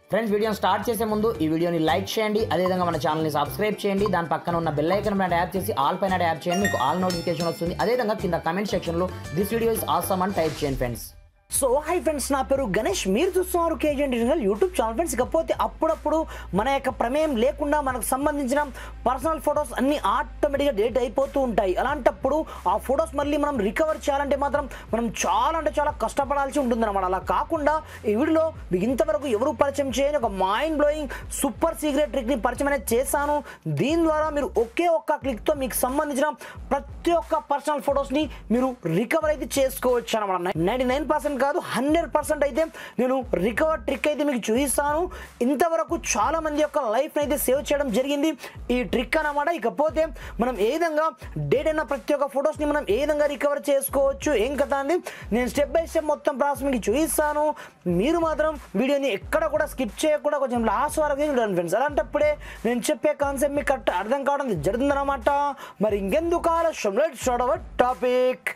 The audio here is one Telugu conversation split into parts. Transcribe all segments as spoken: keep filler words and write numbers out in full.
ఫ్రెండ్స్ వీడియోని స్టార్ట్ చేసే ముందు ఈ వీడియోని లైక్ చేయండి, అదేవిధంగా మన ఛానల్ని సబ్స్క్రైబ్ చేయండి. దాని పక్కన ఉన్న బెల్ ఐకాన్ పైన ట్యాప్ చేసి ఆల్ పైన ట్యాప్ చేయండి, మీకు ఆల్ నోటిఫికేషన్ వస్తుంది. అదేవిధంగా కింద కమెంట్ సెక్షన్లో దిస్ వీడియో ఇస్ ఆసమ్ అని టైప్ చేయండి ఫ్రెండ్స్. సో హై ఫ్రెండ్స్, నా పేరు గణేష్, మీరు చూస్తున్నారు KG digital YouTube channel. Friends ఇకపోతే అప్పుడప్పుడు మన యొక్క ప్రమేయం లేకుండా మనకు సంబంధించిన పర్సనల్ ఫొటోస్ అన్ని ఆటోమేటిక్గా డేట్ అయిపోతూ ఉంటాయి. అలాంటప్పుడు ఆ ఫొటోస్ మళ్ళీ మనం రికవర్ చేయాలంటే మాత్రం మనం చాలా అంటే చాలా కష్టపడాల్సి ఉంటుంది అనమాట. అలా కాకుండా ఈ వీడియోలో మీకు ఇంతవరకు ఎవరు పరిచయం చేయని ఒక మైండ్ బ్లోయింగ్ సూపర్ సీక్రెట్ ట్రిక్ని పరిచయం అనేది చేశాను. దీని ద్వారా మీరు ఒకే ఒక్క క్లిక్తో మీకు సంబంధించిన ప్రతి ఒక్క పర్సనల్ ఫొటోస్ని మీరు రికవర్ అయితే చేసుకోవచ్చు అనమాట. నైంటీ నైన్ పర్సెంట్ కాదు, హండ్రెడ్ పర్సెంట్ అయితే నేను రికవర్ ట్రిక్ అయితే మీకు చూపిస్తాను. ఇంతవరకు చాలా మంది యొక్క లైఫ్ అయితే సేవ్ చేయడం జరిగింది ఈ ట్రిక్ అన్నమాట. ఇకపోతే మనం ఏ విధంగా డేట్ అయిన ప్రతి ఒక్క ఫొటోస్ని మనం ఏ విధంగా రికవర్ చేసుకోవచ్చు ఏం కదా అండి, నేను స్టెప్ బై స్టెప్ మొత్తం ప్రాసెస్ మీకు చూపిస్తాను. మీరు మాత్రం వీడియోని ఎక్కడ కూడా స్కిప్ చేయకుండా కొంచెం లాస్ట్ వరకు చూడండి ఫ్రెండ్స్. అలాంటప్పుడే నేను చెప్పే కాన్సెప్ట్ మీకు కరెక్ట్ అర్థం కావడం జరుగుతుందన్నమాట. మరి ఇంకెందుకు ఆలస్యం, let's start our topic.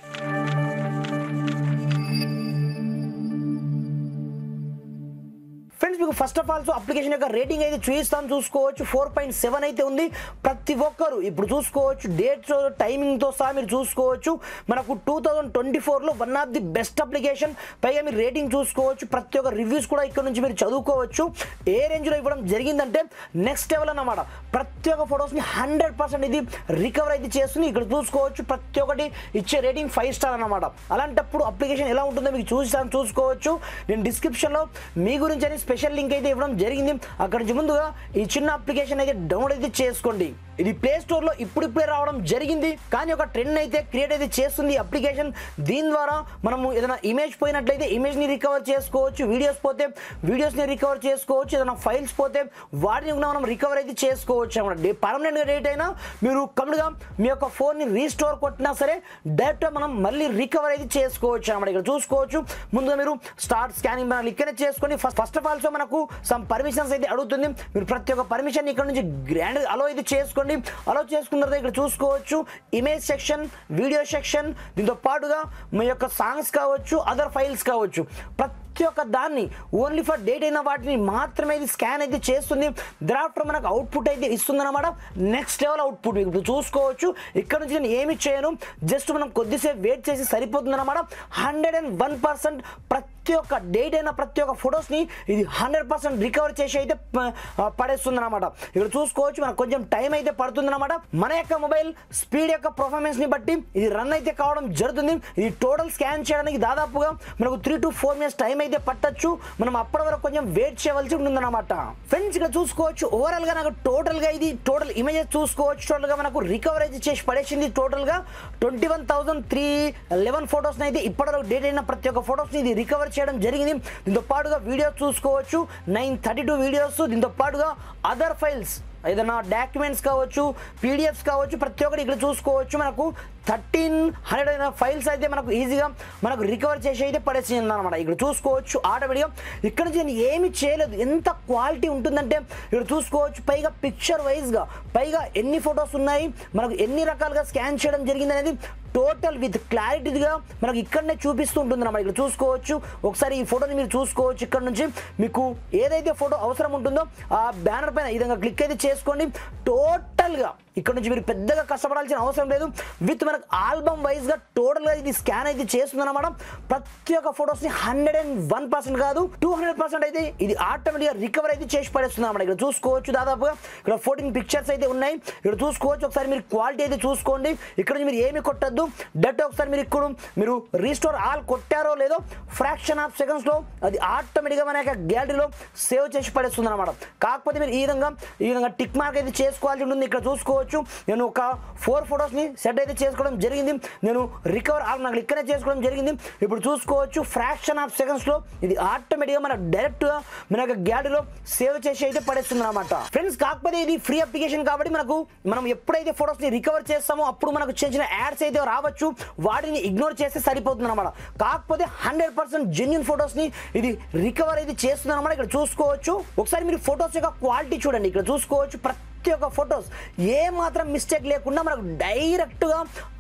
Friends మీకు first of all so application యొక్క రేటింగ్ అయితే చూపిస్తాను, చూసుకోవచ్చు. ఫోర్ పాయింట్ సెవెన్ అయితే ఉంది. ప్రతి ఒక్కరు ఇప్పుడు చూసుకోవచ్చు, డేట్స్ టైమింగ్తో సహా మీరు చూసుకోవచ్చు. మనకు టూ థౌజండ్ ట్వంటీ ఫోర్లో one of the best application. పైగా మీరు రేటింగ్ చూసుకోవచ్చు, ప్రతి ఒక్క రివ్యూస్ కూడా ఇక్కడ నుంచి మీరు చదువుకోవచ్చు. ఏ రేంజ్లో ఇవ్వడం జరిగిందంటే నెక్స్ట్ లెవెల్ అన్నమాట. ప్రతి ఒక్క ఫొటోస్ని హండ్రెడ్ పర్సెంట్ ఇది రికవర్ అయితే చేస్తుంది. ఇక్కడ చూసుకోవచ్చు, ప్రతి ఒక్కటి ఇచ్చే రేటింగ్ ఫైవ్ స్టార్ అన్నమాట. అలాంటప్పుడు అప్లికేషన్ ఎలా ఉంటుందో మీకు చూసాను, చూసుకోవచ్చు. నేను డిస్క్రిప్షన్లో మీ గురించి అని స్పెషల్ లింక్ అయితే ఇవ్వడం జరిగింది. అక్కడ నుంచి ముందుగా ఈ చిన్న అప్లికేషన్ అయితే డౌన్లోడ్ అయితే చేసుకోండి. ఇది ప్లే స్టోర్లో ఇప్పుడిప్పుడే రావడం జరిగింది, కానీ ఒక ట్రెండ్ అయితే క్రియేట్ అయితే చేస్తుంది ఈ అప్లికేషన్. దీని ద్వారా మనము ఏదైనా ఇమేజ్ పోయినట్లయితే ఇమేజ్ని రికవర్ చేసుకోవచ్చు, వీడియోస్ పోతే వీడియోస్ని రికవర్ చేసుకోవచ్చు, ఏదైనా ఫైల్స్ పోతే వాటిని కూడా మనం రికవర్ అయితే చేసుకోవచ్చు అనమాట. పర్మనెంట్గా డేట్ అయినా మీరు కంప్లీట్గా మీ యొక్క ఫోన్ని రీస్టోర్ కొట్టినా సరే డైరెక్ట్గా మనం మళ్ళీ రికవర్ అయితే చేసుకోవచ్చు అనమాట. ఇక్కడ చూసుకోవచ్చు, ముందుగా మీరు స్టార్ట్ స్కానింగ్ మనం ఇక్కడ చేసుకోండి. First first of all so మనకు సమ్ పర్మిషన్స్ అయితే అడుగుతుంది. మీరు ప్రతి ఒక్క పర్మిషన్ ఇక్కడ నుంచి గ్రాండ్ అలో అయితే చేసుకోండి. అలో చేసుకున్న తర్వాత ఇక్కడ చూసుకోవచ్చు ఇమేజ్ సెక్షన్, వీడియో సెక్షన్, దీంతో పాటుగా మీ యొక్క సాంగ్స్ కావచ్చు, అదర్ ఫైల్స్ కావచ్చు, ప్రతి ఒక్క దాన్ని ఓన్లీ ఫర్ డేట్ అయిన వాటిని మాత్రమే ఇది స్కాన్ అయితే చేస్తుంది. దాఫ్టర్ మనకు అవుట్పుట్ అయితే ఇస్తుంది అనమాట. నెక్స్ట్ లెవెల్ అవుట్పుట్ ఇప్పుడు చూసుకోవచ్చు. ఇక్కడ నుంచి నేను ఏమి చేయను, జస్ట్ మనం కొద్దిసేపు వెయిట్ చేసి సరిపోతుంది అనమాట. హండ్రెడ్ అండ్ వన్ పర్సెంట్ ప్రతి ఒక్క డేట్ అయిన ప్రతి ఒక్క ఫొటోస్ని ఇది హండ్రెడ్ పర్సెంట్ రికవర్ చేసి అయితే పడేస్తుంది అనమాట. ఇక్కడ చూసుకోవచ్చు, మనకు కొంచెం టైం అయితే పడుతుంది అనమాట. మన యొక్క మొబైల్ స్పీడ్ యొక్క పర్ఫార్మెన్స్ని బట్టి ఇది రన్ అయితే కావడం జరుగుతుంది. ఇది టోటల్ స్కాన్ చేయడానికి దాదాపుగా మనకు three to four minutes time అయితే పట్టచ్చు. మనం అప్పటి వరకు కొంచెం వెయిట్ చేయవలసి ఉంటుంది అనమాట. ఫ్రెండ్స్ ఇక్కడ చూసుకోవచ్చు, ఓవరాల్ గా నాకు టోటల్ గా ఇది టోటల్ ఇమేజెస్ చూసుకోవచ్చు, టోటల్ గా మనకు రికవర్ అయితే చేసి పడేసింది. టోటల్ గా twenty one thousand three eleven photos అయితే ఇప్పటివరకు డేట్ అయిన ప్రతి ఒక్క ఫొటోస్ ఇది రికవర్ చేయడం జరిగింది. దీంతో పాటుగా వీడియోస్ చూసుకోవచ్చు, నైన్ థర్టీ టూ వీడియోస్. దీంతో పాటుగా అదర్ ఫైల్స్ ఏదైనా డాక్యుమెంట్స్ కావచ్చు, పీడిఎఫ్స్ కావచ్చు, ప్రతి ఒక్కటి ఇక్కడ చూసుకోవచ్చు. మనకు థర్టీన్ హండ్రెడ్ అయిన ఫైల్స్ అయితే మనకు ఈజీగా మనకు రికవర్ చేసి అయితే పడేసింది అనమాట. ఇక్కడ చూసుకోవచ్చు ఆటోమేటిక్గా. ఇక్కడ నుంచి నేను ఏమి చేయలేదు, ఎంత క్వాలిటీ ఉంటుందంటే ఇక్కడ చూసుకోవచ్చు. పైగా పిక్చర్ వైజ్గా పైగా ఎన్ని ఫొటోస్ ఉన్నాయి, మనకు ఎన్ని రకాలుగా స్కాన్ చేయడం జరిగింది అనేది టోటల్ విత్ క్లారిటీగా మనకు ఇక్కడనే చూపిస్తూ ఉంటుంది అన్నమాట. ఇక్కడ చూసుకోవచ్చు, ఒకసారి ఈ ఫోటోని మీరు చూసుకోవచ్చు. ఇక్కడ నుంచి మీకు ఏదైతే ఫోటో అవసరం ఉంటుందో ఆ బ్యానర్ పైన ఈ విధంగా క్లిక్ అయితే చేసుకోండి. టోటల్గా ఇక్కడ నుంచి మీరు పెద్దగా కష్టపడాల్సిన అవసరం లేదు. విత్ మనకు ఆల్బమ్ వైజ్గా టోటల్గా ఇది స్కాన్ అయితే చేస్తుంది అనమాట. ప్రతి ఒక్క ఫొటోస్ని హండ్రెడ్ అండ్ వన్ పర్సెంట్ కాదు, టూ హండ్రెడ్ పర్సెంట్ అయితే ఇది ఆటోమేటిక్గా రికవర్ అయితే చేసి పడేస్తుంది అనమాట. ఇక్కడ చూసుకోవచ్చు, దాదాపుగా ఇక్కడ ఫోర్టీన్ పిక్చర్స్ అయితే ఉన్నాయి. ఇక్కడ చూసుకోవచ్చు, ఒకసారి మీరు క్వాలిటీ అయితే చూసుకోండి. ఇక్కడ నుంచి మీరు ఏమి కొట్టద్దు, డట్ ఒకసారి మీరు ఇక్కడ మీరు రీస్టోర్ ఆల్ కొట్టారో లేదో ఫ్రాక్షన్ ఆఫ్ సెకండ్స్లో అది ఆటోమేటిక్గా మన యొక్క గ్యాలరీలో సేవ్ చేసి పడేస్తుంది అనమాట. కాకపోతే మీరు ఈ విధంగా ఈ విధంగా టిక్ మార్క్ అయితే చేసుకోవాల్సి ఉంటుంది. ఇక్కడ చూసుకోవచ్చు, నేను ఒక ఫోర్ ఫొటోస్ని సెట్ అయితే చేసుకోవడం జరిగింది. నేను రికవర్ ఆల్ నాకు ఇక్కడే చేసుకోవడం జరిగింది. ఇప్పుడు చూసుకోవచ్చు, ఫ్రాక్షన్ ఆఫ్ సెకండ్స్లో ఇది ఆటోమేటిక్గా మన డైరెక్ట్గా మన యొక్క గ్యాలరీలో సేవ్ చేసి అయితే పడేస్తుంది అనమాట. ఫ్రెండ్స్ కాకపోతే ఇది ఫ్రీ అప్లికేషన్ కాబట్టి మనకు మనం ఎప్పుడైతే ఫొటోస్ని రికవర్ చేస్తామో అప్పుడు మనకు చిన్న చిన్న యాడ్స్ అయితే రావచ్చు, వాటిని ఇగ్నోర్ చేస్తే సరిపోతుంది అనమాట. కాకపోతే హండ్రెడ్ పర్సెంట్ జెన్యూన్ ఫొటోస్ని ఇది రికవర్ అయితే చేస్తుంది అనమాట. ఇక్కడ చూసుకోవచ్చు, ఒకసారి మీరు ఫొటోస్ యొక్క క్వాలిటీ చూడండి. ఇక్కడ చూసుకోవచ్చు, ప్రతి ఒక్క ఫొటోస్ ఏ మాత్రం మిస్టేక్ లేకుండా మనకు డైరెక్ట్గా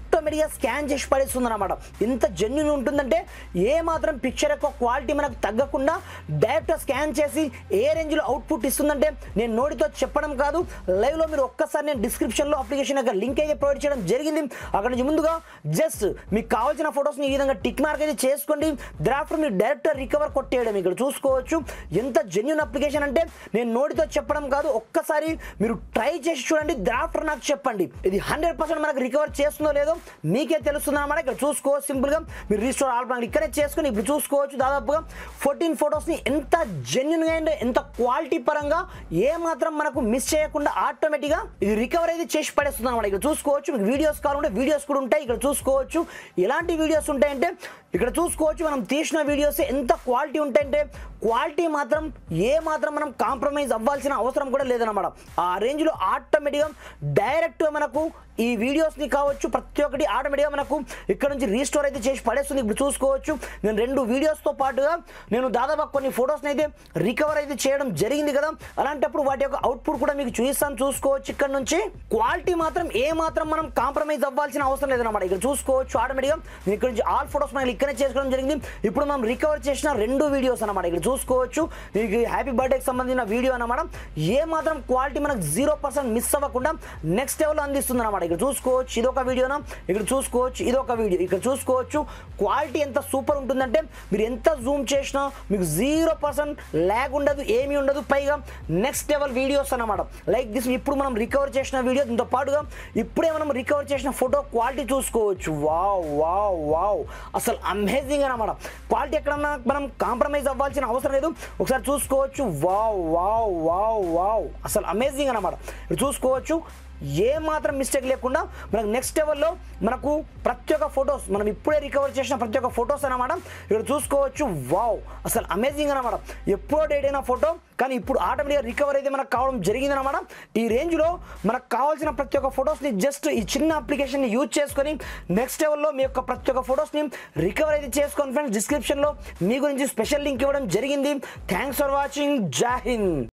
ఆటోమేటిక్గా స్కాన్ చేసి పడేస్తుంది అనమాట. ఎంత జెన్యున్ ఉంటుందంటే ఏ మాత్రం పిక్చర్ యొక్క క్వాలిటీ మనకు తగ్గకుండా డైరెక్ట్ స్కాన్ చేసి ఏ రేంజ్లో అవుట్పుట్ ఇస్తుందంటే నేను నోటితో చెప్పడం కాదు, లైవ్లో మీరు ఒక్కసారి నేను డిస్క్రిప్షన్లో అప్లికేషన్ యొక్క లింక్ అయితే ప్రొవైడ్ చేయడం జరిగింది. అక్కడ నుంచి ముందుగా జస్ట్ మీకు కావాల్సిన ఫొటోస్ని ఈ విధంగా టిక్ మార్క్ అయితే చేసుకోండి. డ్రాఫ్ట్ మీరు డైరెక్ట్ రికవర్ కొట్టేయడం. ఇక్కడ చూసుకోవచ్చు ఎంత జెన్యున్ అప్లికేషన్ అంటే నేను నోటితో చెప్పడం కాదు, ఒక్కసారి మీరు ట్రై చేసి చూడండి. డ్రాఫ్ట్ నాకు చెప్పండి ఇది హండ్రెడ్ పర్సెంట్ మనకు రికవర్ చేస్తుందో లేదో మీకే తెలుస్తుంది అన్నమాట. ఇక్కడ చూసుకోవచ్చు సింపుల్గా మీరు రీస్టోర్ ఆల్ ప్లాన్ ఇక్కడే చేసుకుని ఇప్పుడు చూసుకోవచ్చు దాదాపుగా ఫోర్టీన్ ఫొటోస్ని ఎంత జెన్యున్గా అండ్ ఎంత క్వాలిటీ పరంగా ఏ మాత్రం మనకు మిస్ చేయకుండా ఆటోమేటిక్గా ఇది రికవర్ అయితే చేసి పడేస్తుంది అనమాట. ఇక్కడ చూసుకోవచ్చు మీకు వీడియోస్ కావాలంటే వీడియోస్ కూడా ఉంటాయి. ఇక్కడ చూసుకోవచ్చు ఎలాంటి వీడియోస్ ఉంటాయంటే ఇక్కడ చూసుకోవచ్చు మనం తీసిన వీడియోస్ ఎంత క్వాలిటీ ఉంటాయంటే క్వాలిటీ మాత్రం ఏ మాత్రం మనం కాంప్రమైజ్ అవ్వాల్సిన అవసరం కూడా లేదన్నమాట. ఆ రేంజ్లో ఆటోమేటిక్గా డైరెక్ట్గా మనకు ఈ వీడియోస్ని కావచ్చు ప్రతి ఒక్కటి ఆటోమేటిక్గా మనకు ఇక్కడ నుంచి రీస్టోర్ అయితే చేసి పడేస్తుంది. ఇప్పుడు చూసుకోవచ్చు నేను రెండు వీడియోస్తో పాటుగా నేను దాదాపు కొన్ని ఫొటోస్ని అయితే రికవర్ అయితే చేయడం జరిగింది కదా. అలాంటప్పుడు వాటి యొక్క అవుట్పుట్ కూడా మీకు చూపిస్తాను. చూసుకోవచ్చు ఇక్కడ నుంచి క్వాలిటీ మాత్రం ఏ మాత్రం మనం కాంప్రమైజ్ అవ్వాల్సిన అవసరం లేదన్నమాట. ఇక్కడ చూసుకోవచ్చు ఆటోమేటిక్గా నేను ఇక్కడ నుంచి ఆల్ ఫొటోస్ మనకి ఇక్కడే చేసుకోవడం జరిగింది. ఇప్పుడు మనం రికవర్ చేసిన రెండు వీడియోస్ అన్నమాట. ఇక్కడ చూసుకోవచ్చు మీకు హ్యాపీ బర్త్డేకి సంబంధించిన వీడియో అన్నమాట. ఏ మాత్రం క్వాలిటీ మనకు జీరో పర్సెంట్ మిస్ అవ్వకుండా నెక్స్ట్ లెవెల్ అందిస్తుంది అన్నమాట. ఇక్కడ చూసుకోవచ్చు ఇదొక వీడియోనా, ఇక్కడ చూసుకోవచ్చు ఇదొక వీడియో. ఇక్కడ చూసుకోవచ్చు క్వాలిటీ ఎంత సూపర్ ఉంటుందంటే మీరు ఎంత జూమ్ చేసినా మీకు జీరో పర్సెంట్ ల్యాగ్ ఉండదు, ఏమీ ఉండదు. పైగా నెక్స్ట్ లెవెల్ వీడియోస్ అన్నమాట. లైక్ దిస్ ఇప్పుడు మనం రికవర్ చేసిన వీడియో దీంతో పాటుగా ఇప్పుడే మనం రికవర్ చేసిన ఫోటో క్వాలిటీ చూసుకోవచ్చు. వావ్ వావ్ వావ్ అసలు అమేజింగ్ అన్నమాట. క్వాలిటీ ఎక్కడన్నా మనం కాంప్రమైజ్ అవ్వాల్సిన అవసరం లేదు. ఒకసారి చూసుకోవచ్చు వావ్ వావ్ వావ్ వావ్ అసలు అమేజింగ్ అన్నమాట. ఇక్కడ చూసుకోవచ్చు ఏ మాత్రం మిస్టేక్ లేకుండా మనకు నెక్స్ట్ లెవెల్లో మనకు ప్రతి ఒక్క ఫొటోస్ మనం ఇప్పుడే రికవర్ చేసిన ప్రతి ఒక్క ఫొటోస్ అన్నమాట. ఇక్కడ చూసుకోవచ్చు వావ్ అసలు అమేజింగ్ అన్నమాట. ఎప్పుడో డేట్ అయిన ఫోటో కానీ ఇప్పుడు ఆటోమేటిక్గా రికవర్ అయితే మనకు కావడం జరిగింది అనమాట. ఈ రేంజ్లో మనకు కావాల్సిన ప్రతి ఒక్క ఫొటోస్ని జస్ట్ ఈ చిన్న అప్లికేషన్ని యూజ్ చేసుకొని నెక్స్ట్ లెవెల్లో మీ యొక్క ప్రతి ఒక్క ఫొటోస్ని రికవర్ అయితే చేసుకోండి ఫ్రెండ్స్. డిస్క్రిప్షన్లో మీ గురించి స్పెషల్ లింక్ ఇవ్వడం జరిగింది. Thanks for watching. Jai Hind.